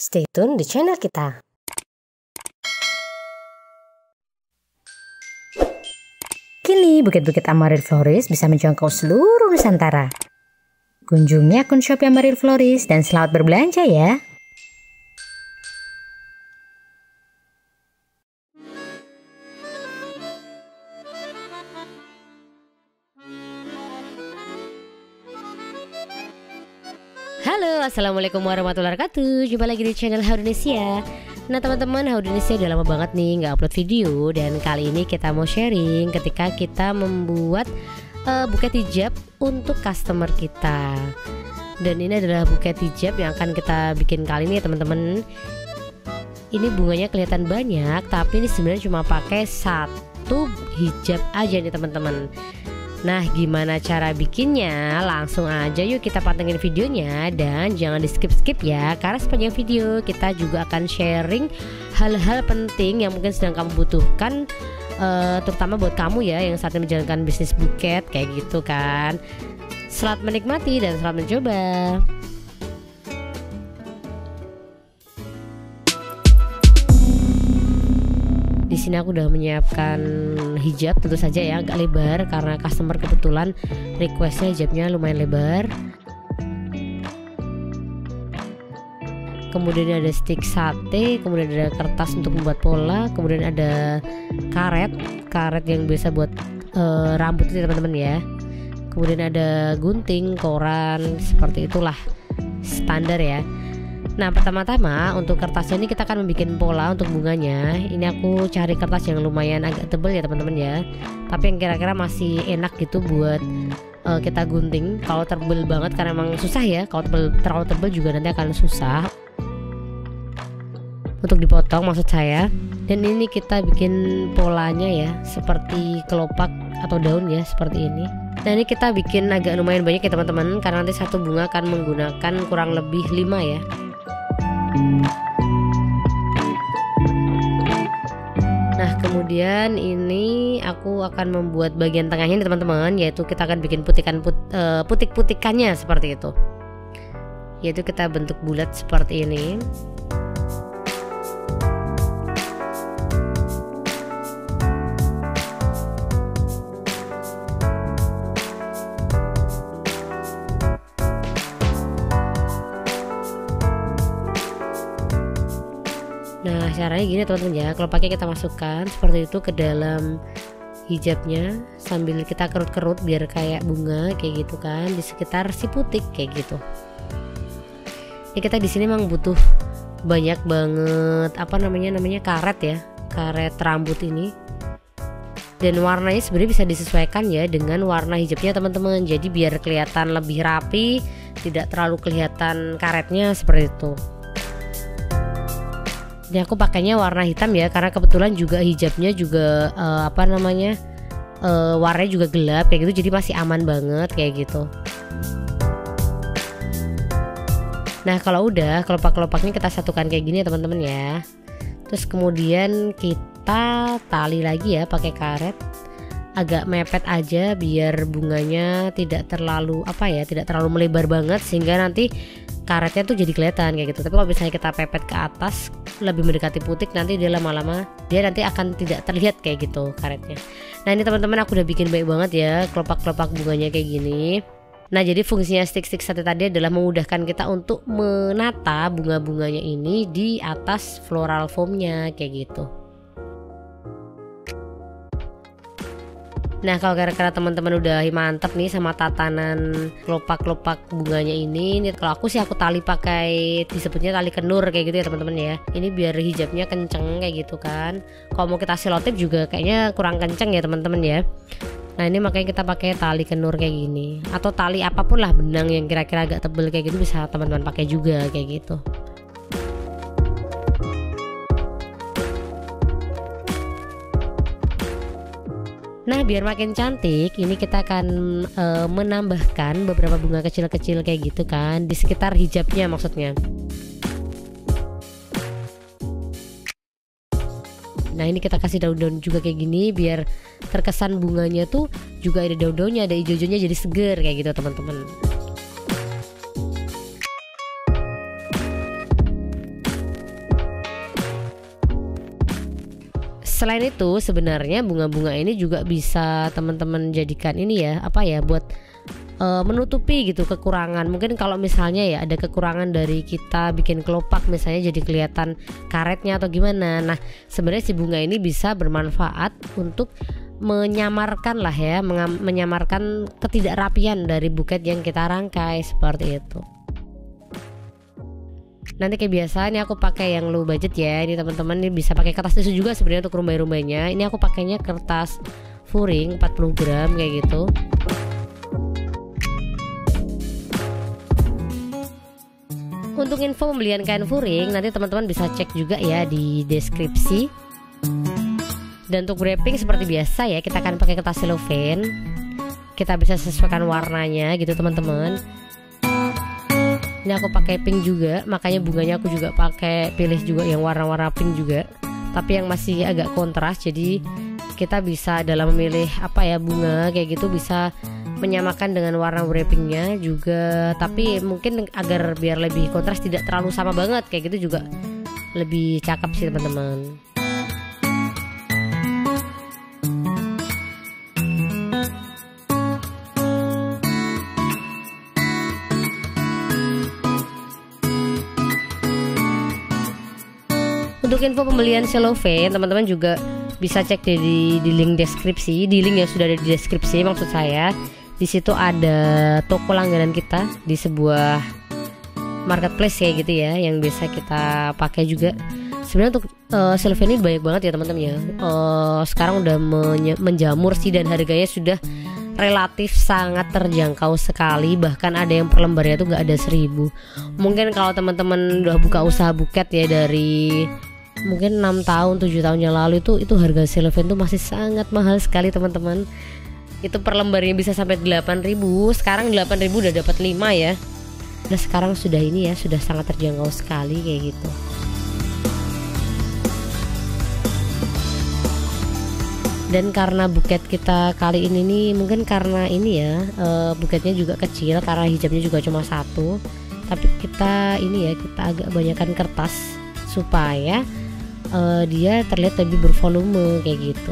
Stay tune di channel kita. Kini Bukit-Bukit Amaril Florist bisa menjangkau seluruh Nusantara. Kunjungi akun Shopee Amaril Florist dan selamat berbelanja ya. Halo, assalamualaikum warahmatullahi wabarakatuh. Jumpa lagi di channel Haudenesia. Nah teman-teman, Haudenesia udah lama banget nih nggak upload video, dan kali ini kita mau sharing ketika kita membuat buket hijab untuk customer kita. Dan ini adalah buket hijab yang akan kita bikin kali ini ya teman-teman. Ini bunganya kelihatan banyak, tapi ini sebenarnya cuma pakai satu hijab aja nih teman-teman. Nah, gimana cara bikinnya? Langsung aja yuk kita pantengin videonya, dan jangan di skip-skip ya, karena sepanjang video kita juga akan sharing hal-hal penting yang mungkin sedang kamu butuhkan, terutama buat kamu ya yang saat ini menjalankan bisnis buket kayak gitu kan. Selamat menikmati dan selamat mencoba. Di sini aku udah menyiapkan hijab, tentu saja ya agak lebar karena customer kebetulan requestnya hijabnya lumayan lebar. Kemudian ada stick sate, kemudian ada kertas untuk membuat pola, kemudian ada karet yang biasa buat rambut itu teman-teman ya. Kemudian ada gunting, koran, seperti itulah standar ya. Nah pertama-tama untuk kertasnya ini kita akan membuat pola untuk bunganya. Ini aku cari kertas yang lumayan agak tebal ya teman-teman ya, tapi yang kira-kira masih enak gitu buat kita gunting. Kalau tebal banget karena emang susah ya, kalau terlalu tebal juga nanti akan susah untuk dipotong maksud saya. Dan ini kita bikin polanya ya seperti kelopak atau daun ya, seperti ini. Nah ini kita bikin agak lumayan banyak ya teman-teman, karena nanti satu bunga akan menggunakan kurang lebih 5 ya. Nah kemudian ini aku akan membuat bagian tengahnya nih teman-teman, yaitu kita akan bikin putik-putikannya seperti itu, yaitu kita bentuk bulat seperti ini. Nah caranya gini teman-teman ya, kalau pakai kita masukkan seperti itu ke dalam hijabnya sambil kita kerut-kerut biar kayak bunga kayak gitu kan di sekitar si putik kayak gitu. Ini kita di sini memang butuh banyak banget namanya karet ya, karet rambut ini. Dan warnanya sebenarnya bisa disesuaikan ya dengan warna hijabnya teman-teman, jadi biar kelihatan lebih rapi, tidak terlalu kelihatan karetnya seperti itu. Ini aku pakainya warna hitam ya, karena kebetulan juga hijabnya juga warnanya juga gelap kayak gitu, jadi masih aman banget kayak gitu. Nah kalau udah kelopak-kelopaknya kita satukan kayak gini ya teman-teman ya. Terus kemudian kita tali lagi ya pakai karet, agak mepet aja biar bunganya tidak terlalu tidak terlalu melebar banget, sehingga nanti karetnya tuh jadi kelihatan kayak gitu. Tapi kalau misalnya kita pepet ke atas lebih mendekati putik, nanti dia lama-lama dia nanti akan tidak terlihat kayak gitu karetnya. Nah ini teman-teman aku udah bikin baik banget ya kelopak-kelopak bunganya kayak gini. Nah jadi fungsinya stick-stick sate tadi adalah memudahkan kita untuk menata bunga-bunganya ini di atas floral foamnya kayak gitu. Nah kalau kira-kira teman-teman udah mantep nih sama tatanan kelopak-kelopak bunganya ini kalau aku sih aku tali pakai disebutnya tali kenur kayak gitu ya teman-teman ya. Ini biar hijabnya kenceng kayak gitu kan. Kalau mau kita selotip juga kayaknya kurang kenceng ya teman-teman ya. Nah ini makanya kita pakai tali kenur kayak gini, atau tali apapun lah, benang yang kira-kira agak tebel kayak gitu bisa teman-teman pakai juga kayak gitu. Nah biar makin cantik, ini kita akan menambahkan beberapa bunga kecil-kecil kayak gitu kan di sekitar hijabnya maksudnya. Nah ini kita kasih daun-daun juga kayak gini biar terkesan bunganya tuh juga ada daun-daunnya, ada hijau-hijaunya, jadi seger kayak gitu teman-teman. Selain itu sebenarnya bunga-bunga ini juga bisa teman-teman jadikan ini ya, apa ya, buat menutupi gitu kekurangan. Mungkin kalau misalnya ya ada kekurangan dari kita bikin kelopak misalnya jadi kelihatan karetnya atau gimana. Nah sebenarnya si bunga ini bisa bermanfaat untuk menyamarkan lah ya, menyamarkan ketidakrapian dari buket yang kita rangkai seperti itu. Nanti kayak biasa ini aku pakai yang low budget ya. Ini teman-teman ini bisa pakai kertas tisu juga sebenarnya untuk rumbai-rumbainya. Ini aku pakainya kertas furing 40 gram kayak gitu. Untuk info pembelian kain furing nanti teman-teman bisa cek juga ya di deskripsi. Dan untuk wrapping seperti biasa ya, kita akan pakai kertas cellophane. Kita bisa sesuaikan warnanya gitu teman-teman. Ini aku pakai pink juga, makanya bunganya aku juga pakai pilih juga yang warna-warna pink juga, tapi yang masih agak kontras. Jadi kita bisa dalam memilih apa ya bunga kayak gitu bisa menyamakan dengan warna wrappingnya juga, tapi mungkin agar biar lebih kontras tidak terlalu sama banget kayak gitu juga lebih cakep sih teman-teman. Untuk info pembelian cellophane teman-teman juga bisa cek di link deskripsi, di link yang sudah ada di deskripsi maksud saya. Di situ ada toko langganan kita di sebuah marketplace kayak gitu ya, yang bisa kita pakai juga. Sebenarnya untuk cellophane ini banyak banget ya teman-teman ya. Sekarang udah menjamur sih dan harganya sudah relatif sangat terjangkau sekali. Bahkan ada yang per lembarnya tuh nggak ada 1000. Mungkin kalau teman-teman udah buka usaha buket ya dari mungkin 6 tahun 7 tahun yang lalu itu harga cellophane tuh masih sangat mahal sekali teman-teman. Itu per lembarnya bisa sampai 8.000. Sekarang 8.000 udah dapat 5 ya. Nah sekarang sudah ini ya, sudah sangat terjangkau sekali kayak gitu. Dan karena buket kita kali ini nih, mungkin karena ini ya buketnya juga kecil, karena hijabnya juga cuma 1. Tapi kita ini ya, kita agak banyakkan kertas supaya dia terlihat lebih bervolume kayak gitu.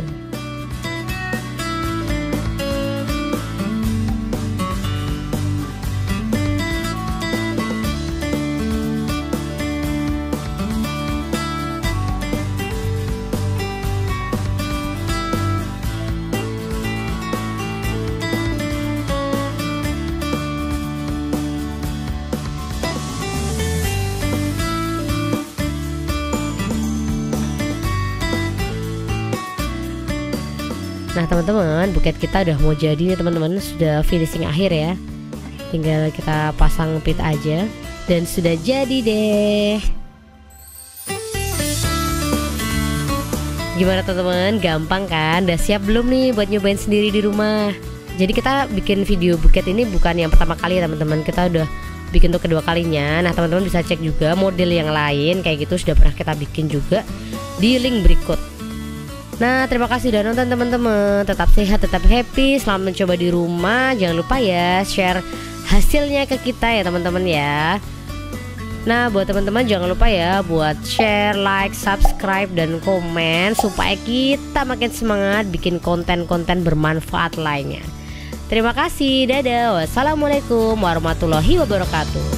Nah teman-teman, buket kita udah mau jadi nih teman-teman, sudah finishing akhir ya. Tinggal kita pasang pit aja dan sudah jadi deh. Gimana teman-teman, gampang kan? Udah siap belum nih buat nyobain sendiri di rumah? Jadi kita bikin video buket ini bukan yang pertama kali teman-teman, kita udah bikin untuk kedua kalinya. Nah teman-teman bisa cek juga model yang lain kayak gitu, sudah pernah kita bikin juga di link berikut. Nah terima kasih udah nonton teman-teman. Tetap sehat, tetap happy, selamat mencoba di rumah. Jangan lupa ya share hasilnya ke kita ya teman-teman ya. Nah buat teman-teman jangan lupa ya buat share, like, subscribe, dan komen supaya kita makin semangat bikin konten-konten bermanfaat lainnya. Terima kasih, dadah, wassalamualaikum warahmatullahi wabarakatuh.